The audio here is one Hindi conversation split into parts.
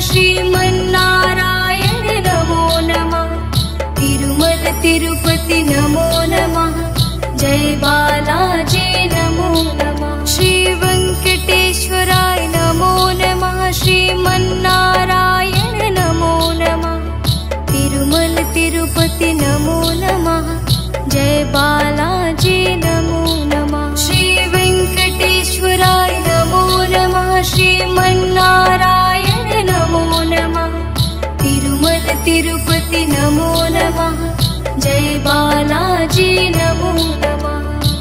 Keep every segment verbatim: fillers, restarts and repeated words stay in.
श्रीमन्नारायण नमो नमः। तिरुमल तिरुपति नमो नमः। जय बालाजी नमो नमः। श्री वेंकटेश्वराय नमो नमः। श्रीमन्नारायण नमो नमः। तिरुमल तिरुपति नमो नमः। जय बालाजी नमो नमः। श्री वेंकटेश्वराय नमो नमः। श्रीमन्नारायण नमो नमः। तिरुमल तिरुपति नमो नमः। जय बालाजी नमो नमः।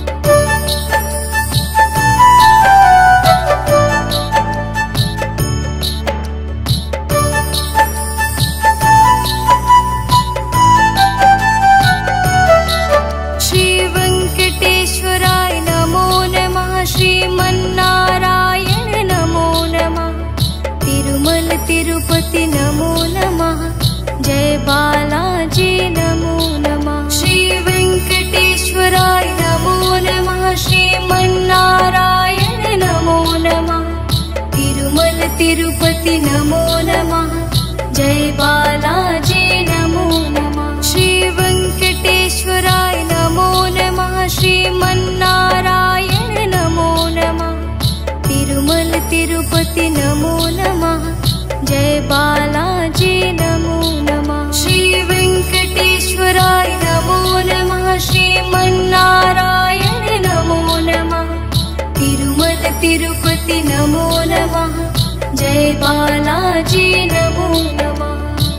श्री वेंकटेश्वराय नमो नमः। श्रीमन्नारायण नमो नमः। तिरुमल तिरुपति नमो नमः। जय बालाजी नमो नमः। श्री वेंकटेश्वराय नमो नमः। श्रीमन्नारायण नमो नमः। तिरुमल तिरुपति नमो नमः। जय बालाजी नमो नमः। श्री वेंकटेश्वराय नमो नमः। श्रीमन्नारायण नमो नमः। तिरुमल तिरुपति नमो नमः। जय बालाजी नमो नमः। श्री वेंकटेश्वराय नमो नमः। श्रीमन्नारायण नमो नमः। तिरुमल तिरुपति नमो नमः। जय बालाजी नमो नमः।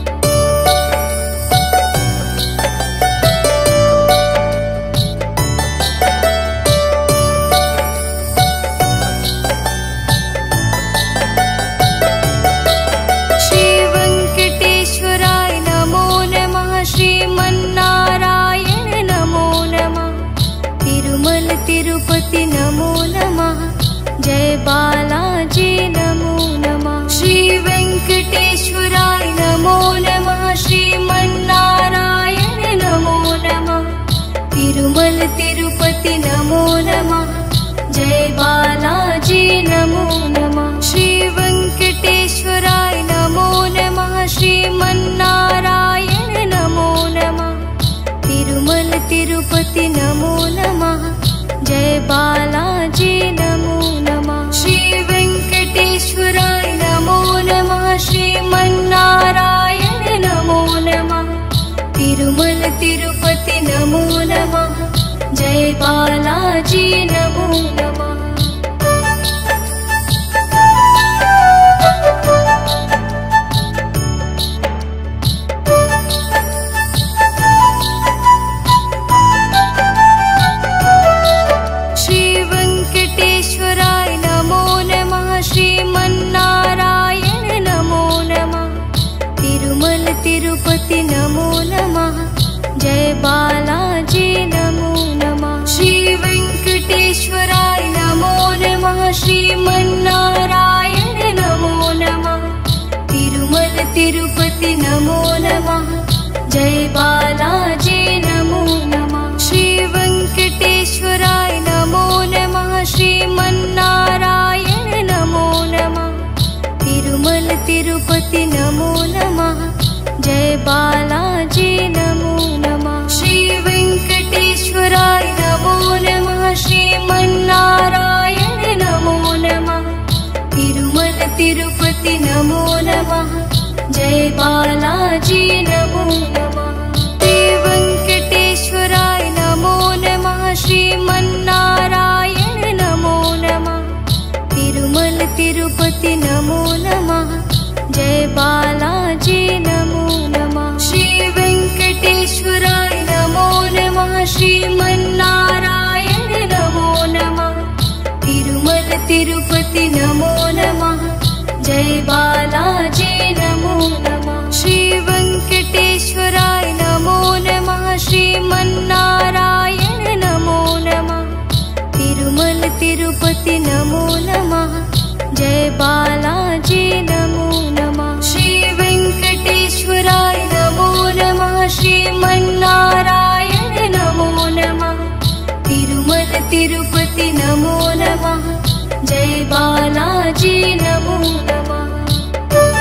श्री वेंकटेश्वराय नमो नमः। श्रीमन्नारायण नमो नमः। तिरुमल तिरुपति नमो नमः। जय बालाजी नमो नमः। श्री वेंकटेश्वराय नमो नमः। श्रीमन्नारायण नमो नमः। तिरुमल तिरुपति नमो नमः। जय बालाजी नमो नमः। श्री वेंकटेश्वराय नमो नमः। श्रीमन्नारायण नमो नमः। तिरुमल तिरुपति नमो नमः। जय बालाजी नमो नमः। श्री वेंकटेश्वराय नमो नमः। श्रीमन्नारायण नमो नमः। तिरुमल तिरुपति नमो नमः। जय बालाजी नमो नमः। श्री वेंकटेश्वराय नमो नमः। श्रीमन्नारायण नमो नमः। तिरुमल तिरुपति नमो नमः। जय बालाजी नमो नमः। श्री वेंकटेश्वराय नमो नमः। श्रीमन्नारायण नमो नमः। तिरुमल तिरुपति नमो नमः। जय बालाजी नमो नमः। श्री वेंकटेश्वराय नमो नमः। श्रीमन्नारायण नमो नमः। तिरुमल तिरुपति नमो नमः। जय बालाजी नमो नमः। श्री वेंकटेश्वराय नमो नमः। श्रीमन्नारायण नमो नमः। तिरुमल तिरुपति नमो नमः। जय बालाजी नमो नमः। श्री वेंकटेश्वराय नमो नमः। श्रीमन्नारायण नमो नमः। तिरुमल तिरुपति नमो नमः। जय बालाजी नमो नमः। श्री वेंकटेश्वराय नमो नमः। श्रीमन्नारायण नमो नमः। तिरुमल तिरुपति नमो नमः। जय बालाजी नमो नमः। श्री वेंकटेश्वराय नमो नमः। श्रीमन्नारायण नमो नमः। तिरुमल तिरुपति नमो नमः। जय बालाजी नमो नमः। श्री वेंकटेश्वराय नमो नमः। श्रीमन्नारायण नमो नमः। तिरुमल तिरुपति नमो नमः। जय बालाजी नमो नमः।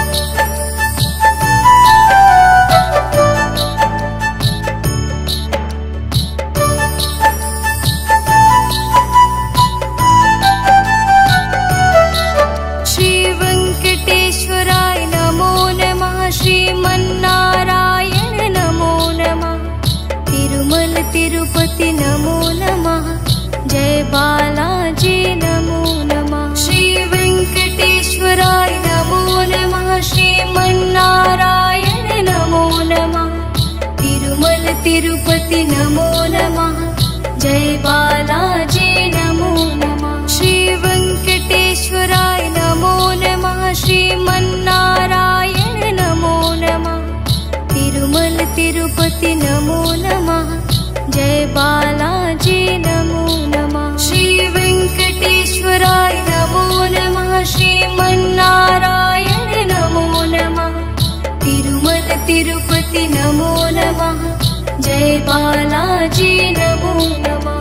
तिरुपति नमो नमः। जय बालाजी नमो नमः। श्री वेंकटेश्वराय नमो नमः। श्रीमन्नारायण नमो नमः। तिरुमल तिरुपति नमो नमः। जय बालाजी नमो नमः। श्री वेंकटेश्वराय नमो नमः। श्रीमन्नारायण नमो नमः। तिरुमल तिरुपति नमो नमः। जय बालाजी नमो नमः। श्री वेंकटेश्वराय नमो नमः। श्रीमन्नारायण नमो नमः। तिरुमल तिरुपति नमो नमः। जय बालाजी नमो नमः।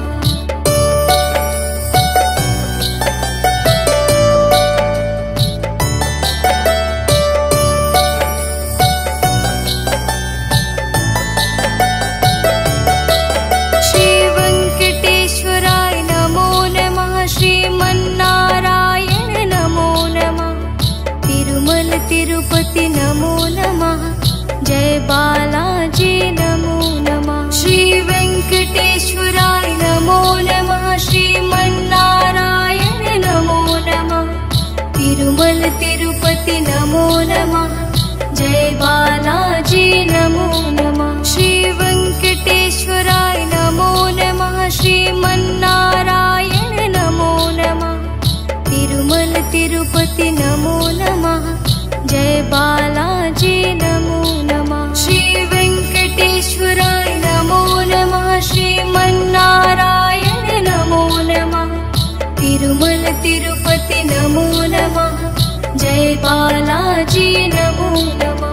तिरुपति नमो नमः। जय बालाजी नमो नमः। श्री वेंकटेश्वराय नमो नमः। श्रीमन्नारायण नमो नमः। तिरुमल तिरुपति नमो नमः। जय बालाजी नमो नमः। श्री वेंकटेश्वराय नमो नमः। श्रीमन्नारायण नमो नमः। तिरुमल तिरुपति नमो नमः। जय बालाजी नमो नमः। श्री वेंकटेश्वराय नमो नमः। श्रीमन्नारायण नमो नमः। तिरुमल तिरुपति नमो नमः। जय बालाजी नमो नमः।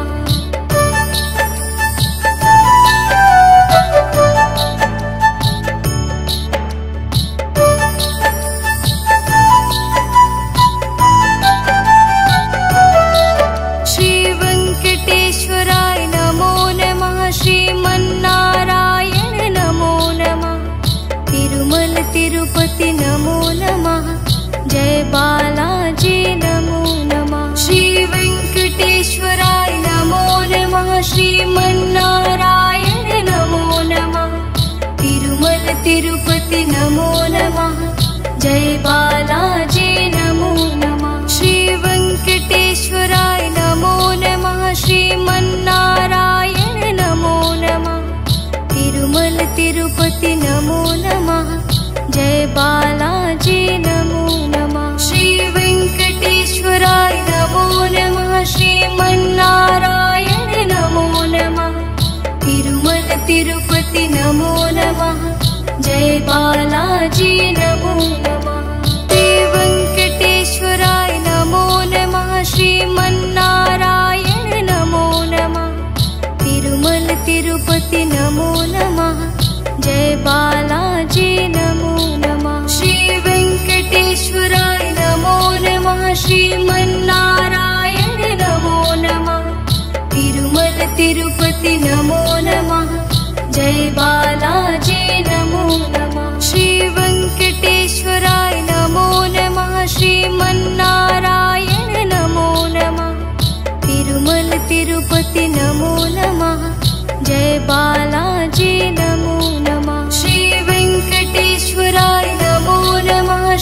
तिरुपति नमो नमः। जय बालाजी नमो नमः। श्री वेंकटेश्वराय नमो नमः। श्रीमन्नारायण नमो नमः। तिरुमल तिरुपति नमो नमः। जय बालाजी नमो नमः। श्री वेंकटेश्वराय नमो नमः। श्रीमन्नारायण नमो नमः। तिरुमल तिरुपति नमो नमः। जय बालाजी नमो नमः। श्री वेंकटेश्वराय नमो नमः। श्रीमन्नारायण नमो नमः। तिरुमल तिरुपति नमो नमः। जय बालाजी नमो नमः। श्री वेंकटेश्वराय नमो नमः। श्रीमन्नारायण नमो नमः। तिरुमल तिरुपति नमो नमः। जय बालाजी नमो नमः। श्री वेंकटेश्वराय नमो नमः। श्रीमन्नारायण नमो नमः। तिरुमल तिरुपति नमो नमः। जय बालाजी नमो नमः। श्री वेंकटेश्वराय नमो नमः। श्रीमन्नारायण नमो नमः। तिरुमल तिरुपति नमो नमः। जय बालाजी नमो नमः। श्री वेंकटेश्वराय नमो नमः।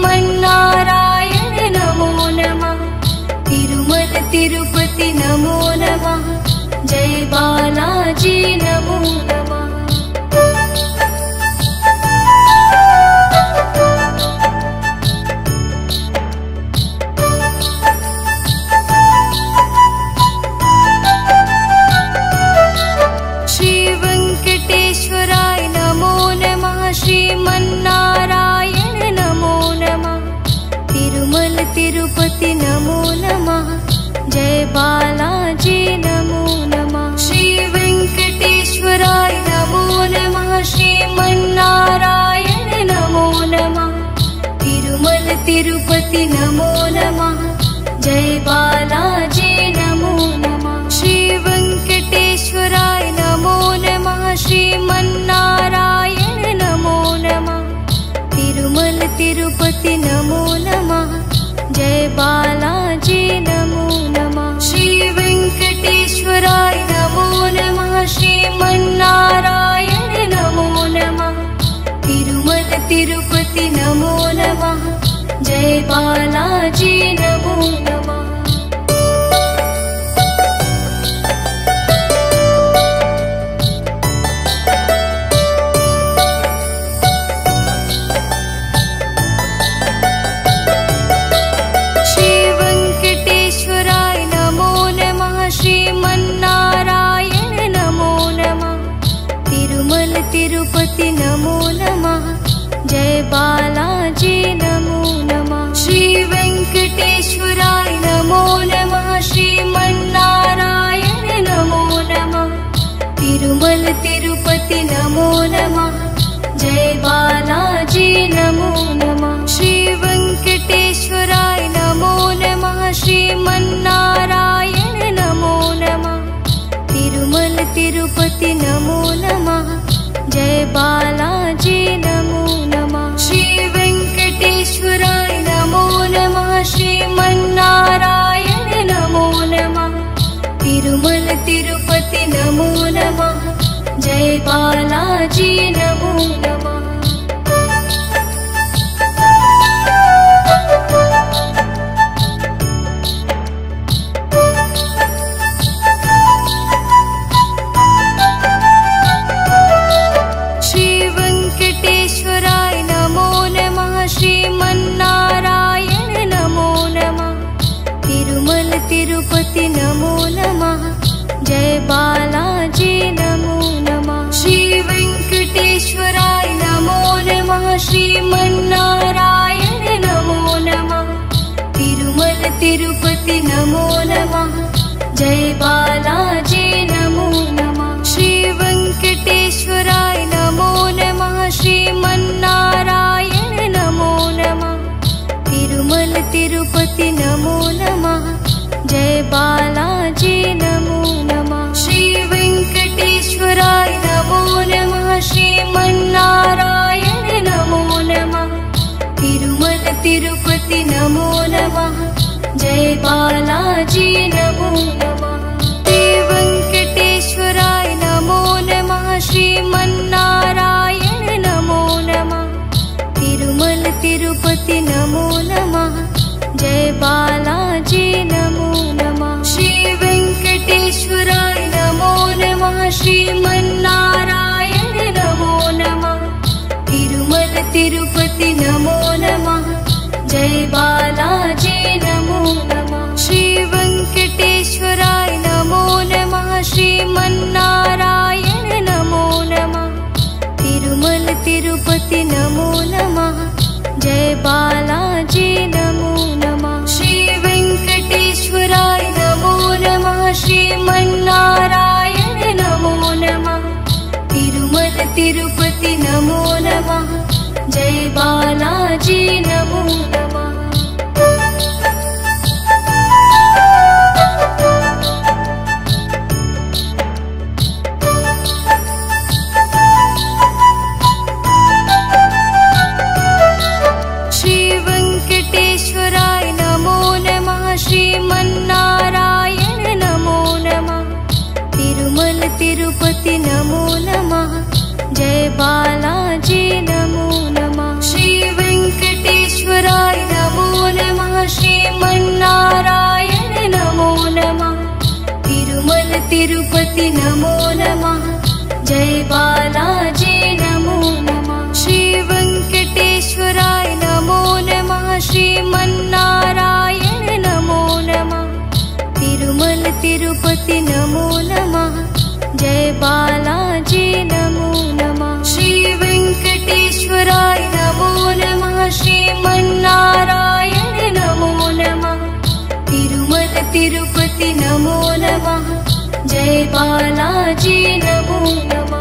श्रीमन्नारायण नमो नमः। तिरुमल तिरुपति नमो नमः। जय बालाजी नमो नमः। तिरुपति नमो नमः। जय बालाजी नमो नमः। श्री वेंकटेश्वराय नमो नमः। श्रीमन्नारायण नमो नमः। तिरुमल तिरुपति नमो नमः। जय बालाजी नमो नमः। श्री वेंकटेश्वराय नमो नमः। श्रीमन्नारायण नमो नमः। तिरुमल तिरुपति नमो नमः। जय बालाजी नमो नमः। श्री वेंकटेश्वराय नमो नमः। श्रीमन्नारायण नमो नमः। बालाजी नमो नमः। श्री वेंकटेश्वराय नमो नमः। श्रीमन्नारायण नमो नमः। तिरुमल तिरुपति नमो नमः। जय बालाजी नमो नमः। श्री वेंकटेश्वराय नमो नमः। श्रीमन्नारायण नमो नमः। तिरुमल तिरुपति नमो नमः। जय बालाजी नमो नमः। श्री वेंकटेश्वराय नमो नमः। श्रीमन्नारायण नमो नमः। तिरुमल तिरुपति नमो नमः। जय बालाजी नमो नमः। श्री वेंकटेश्वराय नमो नमः। श्रीमन्नारायण नमो नमः। तिरुमल तिरुपति नमो नमः। जय बालाजी नमो नमः। श्री वेंकटेश्वराय नमो नमः। श्रीमन्नारायण नमो नमः। तिरुमल तिरुपति नमो नमः। जय बालाजी नमो नमः। श्री वेंकटेश्वराय नमो नमः। श्रीमन्नारायण नमो नमः। तिरुमल तिरुपति नमो नमः। जय बालाजी नमो नमः। श्री वेंकटेश्वराय नमो नमः। श्रीमन्नारायण नमो नमः। तिरुमल तिरुपति नमो नमः। जय बालाजी नमो नमः। श्री वेंकटेश्वराय नमो नमः। श्रीमन्नारायण नमो नमः। तिरुमल तिरुपति नमो नमः। जय बालाजी नमो नमः। श्री वेंकटेश्वराय नमो नमः। श्रीमन्नारायण नमो नमः। तिरुमल तिरुपति नमो नमः। जय बालाजी नमो नमः। श्री वेंकटेश्वराय नमो नमः। श्रीमन्नारायण नमो नमः। तिरुमल तिरुपति नमो नमः। जय बालाजी नमो नमः। श्री वेंकटेश्वराय नमो नमः। श्रीमन्नारायण नमो नमः। तिरुमल तिरुपति नमो नमः। जय बालाजी नमो नमः। श्री वेंकटेश्वराय नमो नमः। श्रीमन्नारायण नमो नमः। तिरुमल तिरुपति नमो नमः। जय बालाजी नमो नमः। श्री वेंकटेश्वराय नमो नमः। श्रीमन्नारायण नमो नमः। तिरुमल तिरुपति नमो नमः। जय बालाजी नमो नमः। श्री वेंकटेश्वराय नमो नमः। श्रीमन्नारायण नमो नमः। तिरुमल तिरुपति नमो नमः। जय बालाजी नमो नमः। श्री वेंकटेश्वराय नमो नमः। श्रीमन्नारायण नमो नमः। तिरुमल तिरुपति नमो नमः। जय बालाजी नमो नमः। श्री वेंकटेश्वराय नमो नमः। श्रीमन्नारायण नमो नमः। तिरुमल तिरुपति नमो नमः। जय बालाजी नमो नमः।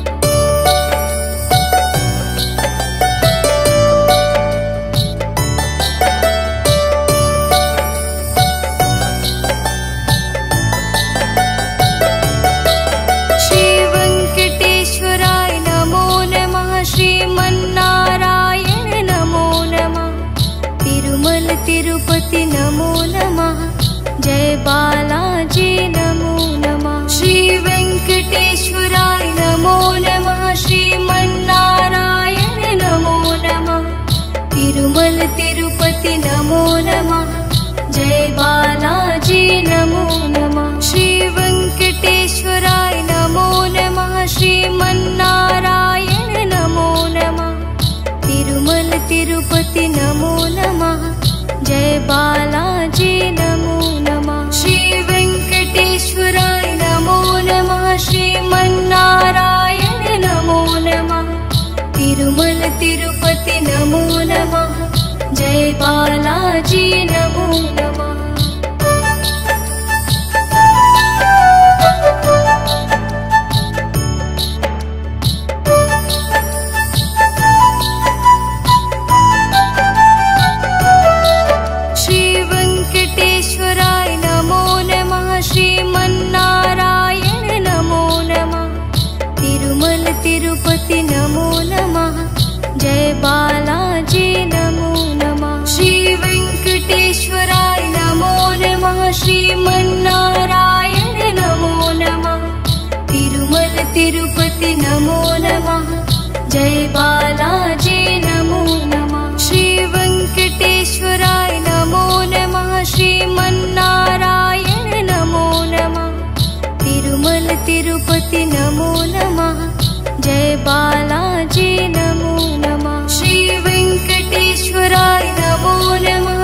श्री वेंकटेश्वराय नमो नमः। श्रीमन्नारायण नमो नमः। तिरुमल तिरुपति नमो नमः। जय बालाजी नमो नमः। श्री वेंकटेश्वराय नमो नमो नमः जय बालाजी नमो नमः श्री वेंकटेश्वराय नमो नमः श्रीमन्नारायण नमो नमः तिरुमल तिरुपति नमो नमः जय बालाजी नमो नमः श्री वेंकटेश्वराय नमो नमः श्रीमन्नारायण नमो नमः तिरुमल तिरुपति नमो नमः जय बालाजी नमो नमः श्री वेंकटेश्वराय नमो नमः श्रीमन्नारायण नमो नमः तिरुमल तिरुपति नमो नमः जय बालाजी नमो नमः श्री वेंकटेश्वराय नमो नमः श्रीमन्नारायण नमो नमः तिरुमल तिरुपति नमो नमः जय बालाजी नमो नमः श्री वेंकटेश्वराय नमो नमः श्रीमन्नारायण नमो नमः तिरुमल तिरुपति नमो नमः जय बालाजी नमो नमः श्री वेंकटेश्वराय नमो नमः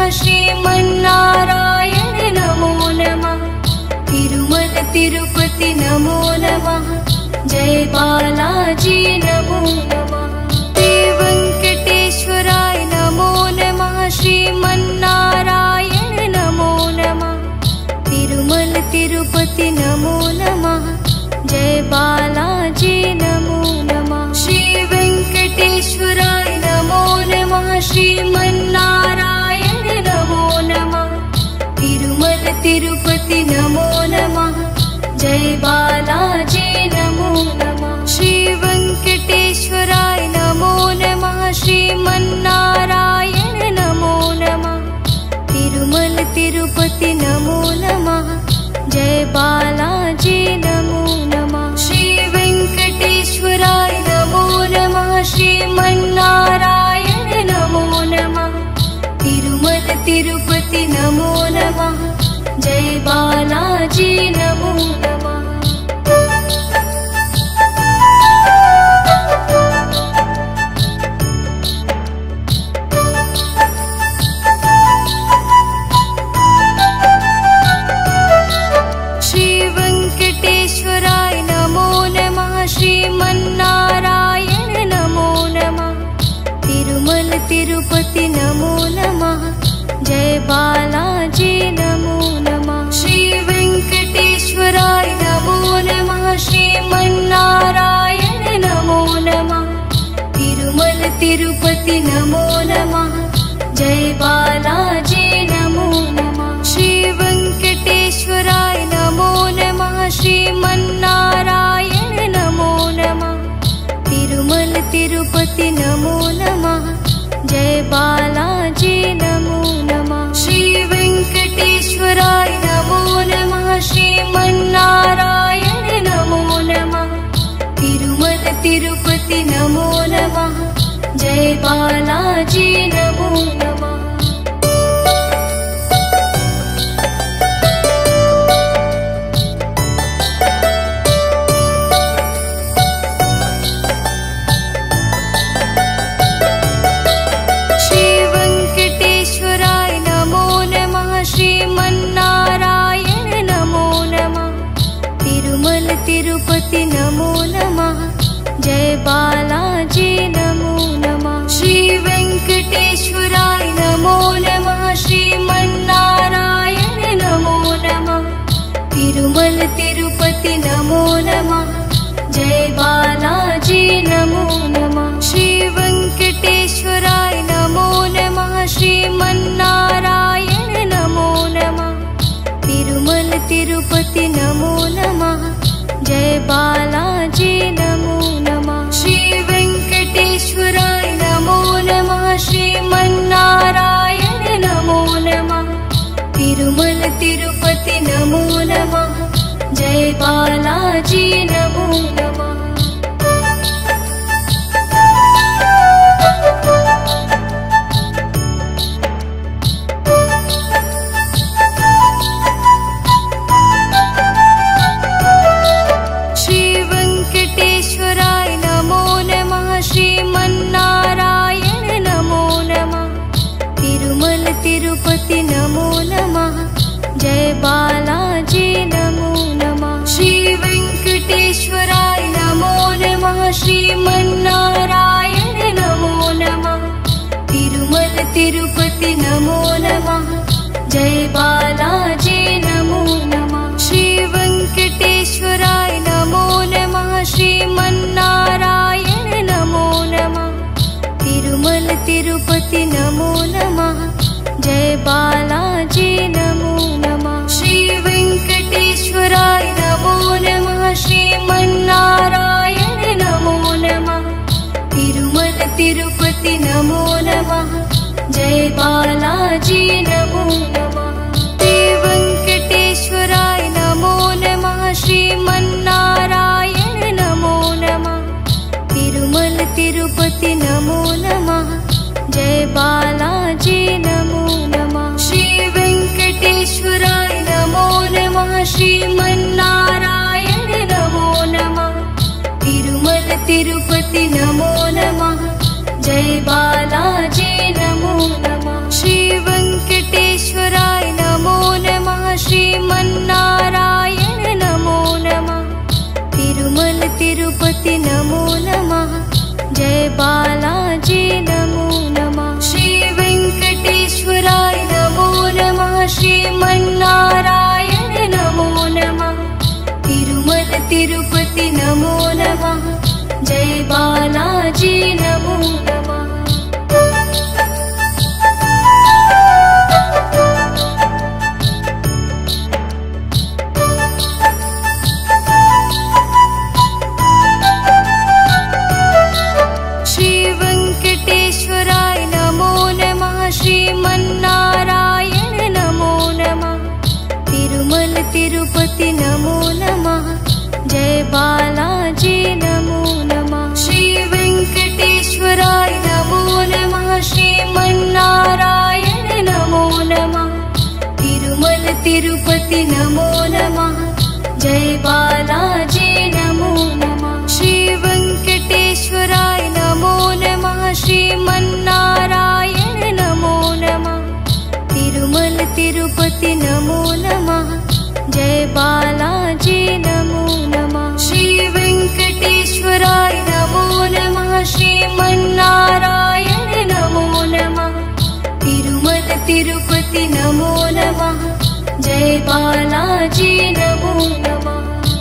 श्रीमन्नारायण नमो नमः तिरुमल तिरुपति नमो नमः जय बालाजी नमो नमः श्री वेंकटेश्वराय नमो नमः श्रीमन्नारायण नमो नमः तिरुमल तिरुपति नमो नमः जय बालाजी नमो नमः श्री वेंकटेश्वराय नमो नमः श्रीमन्नारायण नमो नमः तिरुमल तिरुपति नमो नमः जय बालाजी नमो नमः श्री वेंकटेश्वराय नमो नमः श्रीमन्नारायण नमो नमः तिरुमल तिरुपति नमो नमः जय बालाजी नमो नमः श्री वेंकटेश्वराय नमो नमः श्रीमन्नारायण नमो नमः तिरुमल तिरुपति नमो नमः जय बालाजी नमो नमः श्री वेंकटेश्वराय नमो नमः श्रीमन्नारायण नमो नमः तिरुमल तिरुपति नमो नमः जय बालाजी नमो नमः श्री वेंकटेश्वराय नमो नमः श्रीमन्नारायण नमो नमः तिरुमल तिरुपति नमो नमः जय बालाजी नमो नमः श्री वेंकटेश्वराय नमो नमः श्रीमन्नारायण नमो नमः तिरुमल तिरुपति नमो नमः जय बालाजी नमो नमः श्री वेंकटेश्वराय नमो नमः श्रीमन्नारायण नमो नमः तिरुमल तिरुपति नमो नमः जय बालाजी नमो नमः श्री वेंकटेश्वराय नमो नमः श्रीमन्नारायण नमो नमः तिरुमल तिरुपति नमो नमः जय बालाजी नमो नमः श्री वेंकटेश्वराय नमो नमः श्रीमन्नारायण नमो नमः तिरुमल तिरुपति नमो नमः जय बालाजी नमो नमः श्री वेंकटेश्वराय नमो नमः श्रीमन्नारायण नमो नमः तिरुमल तिरुपति नमो नमः जय बालाजी नमो नमः श्री वेंकटेश्वराय नमो नमः श्रीमन्नारायण नमो नमः तिरुमल तिरुपति नमो नमः जय बालाजी नमो नमः तिरुपति नमो नमः। जय बालाजी नमो नमः। श्री वेंकटेश्वराय नमो नमः। श्रीमन्नारायण नमो नमः। तिरुमल तिरुपति नमो नमः। जय बालाजी नमो नमः। श्री वेंकटेश्वराय नमो नमः। श्रीमन्नारायण नमो नमः। तिरुमल तिरुपति नमो नमः। जय बालाजी नमो नमः। श्री वेंकटेश्वराय नमो नमः। श्रीमन्नारायण नमो नमः। तिरुमल तिरुपति नमो नमः। जय बालाजी नमो नमः। श्री वेंकटेश्वराय नमो नमः। श्रीमन्नारायण नमो नमः। तिरुमल तिरुपति नमो नमः। जय बालाजी नमो नमः। श्री वेंकटेश्वराय नमो नमः। श्रीमन्नारायण नमो नमः। तिरुमल तिरुपति नमो नमः। जय बालाजी नमो नमः। श्री वेंकटेश्वराय नमो नमः। श्रीमन्नारायण नमो नमः। तिरुमल तिरुपति नमो नमः। जय बालाजी नमो नमः। श्री वेंकटेश्वराय नमो नमः। श्रीमन्नारायण नमो नमः। तिरुमल तिरुपति नमो नमः। जय बालाजी नमो नमः। श्री वेंकटेश्वराय नमो नमः। श्रीमन्नारायण नमो नमः। तिरुमल तिरुपति नमो नमः। जय बालाजी नमो नमः। श्री वेंकटेश्वराय नमो नमः। श्रीमन्नारायण नमो नमः। तिरुमल तिरुपति नमो नमः। जय बालाजी नमो नमः। श्री वेंकटेश्वराय नमो नमः। श्रीमन्नारायण नमो नमः। तिरुमल तिरुपति नमो नमः। जय बालाजी नमो नमः।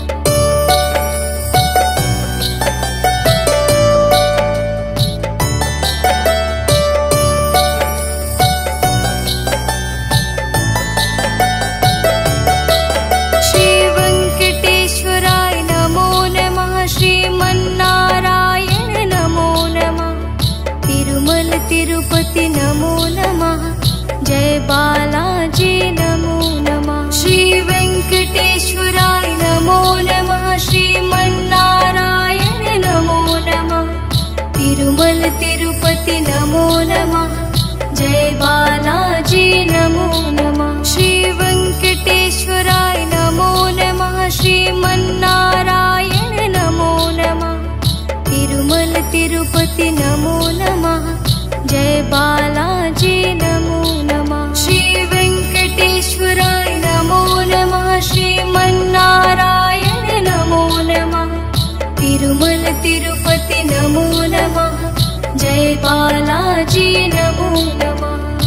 श्री वेंकटेश्वराय नमो नमः। श्रीमन्नारायण नमो नमः। तिरुमल तिरुपति नमो नमः। जय बालाजी नमो नमः। श्री वेंकटेश्वराय नमो नमः। श्रीमन्नारायण नमो नमः। तिरुमल तिरुपति नमो नमः। जय बालाजी नमो नमः। श्री वेंकटेश्वराय नमो नमः। श्रीमन्नारायण नमो नमः। तिरुमल तिरुपति नमो नमः। जय बालाजी नमो नमः। श्री वेंकटेश्वराय नमो नमः। श्रीमन्नारायण नमो नमः। तिरुमल तिरुपति नमो नमः। जय बालाजी नमो नमः।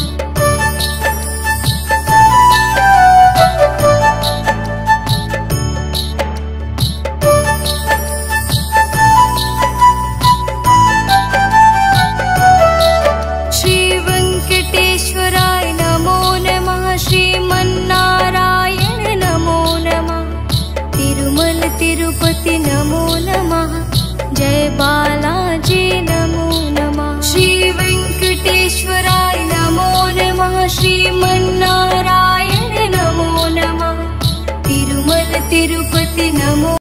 श्री वेंकटेश्वराय नमो नमः। श्रीमन्नारायण नमो नमः। तिरुमल तिरुपति नमो नमः। जय बालाजी नमो नमः। श्री वेंकटेश्वराय नमो नमः। श्रीमन्नारायण नमो नमः। तिरुमल तिरुपति नमो